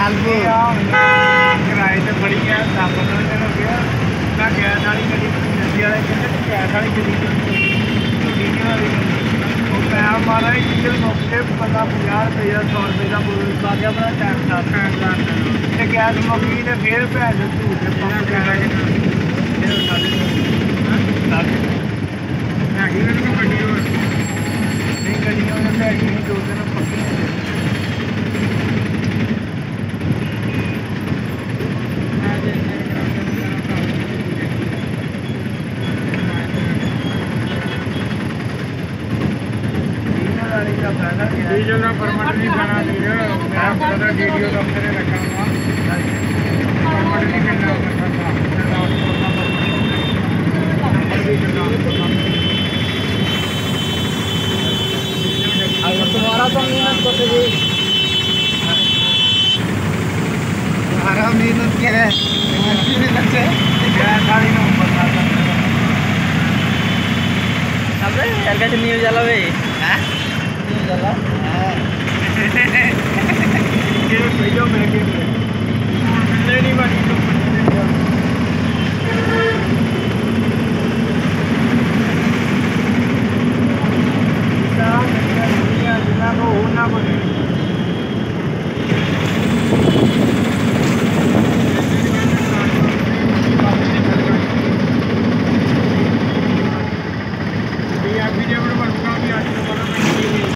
किराए से बड़ी है 10-15 दिन हो गया ना। गैस वाली गड्डी जल्दी वाले कहते गैस वाली गड्डी डीजल वाली टाइम मारा डीजल मौके बंदा 50 रुपये 100 रुपये का बोल पा गया अपना टाइम गैस मुक्की ने फिर भैन झूठ के पंप नहीं गड्डियों ने भैगी 2 दिन पक्की डीजल का परमिट नहीं बना दिया। मैं पूरा वीडियो दफ्तर रखा हुआ परमिट नहीं करना तुम्हारा तो मेहनत को तुम्हारा मेहनत के है न्यूज चला भाई चला ये भैया महंगे नहीं बाकी तो जितना को होना पड़ेगा।